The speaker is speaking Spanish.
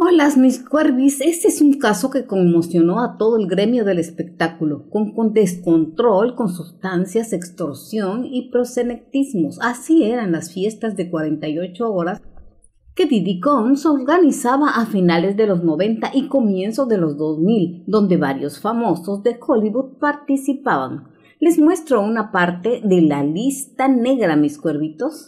Hola, mis cuervis. Este es un caso que conmocionó a todo el gremio del espectáculo, con descontrol, con sustancias, extorsión y proxenetismos. Así eran las fiestas de 48 horas que Diddy organizaba a finales de los 90 y comienzos de los 2000, donde varios famosos de Hollywood participaban. Les muestro una parte de la lista negra, mis cuervitos.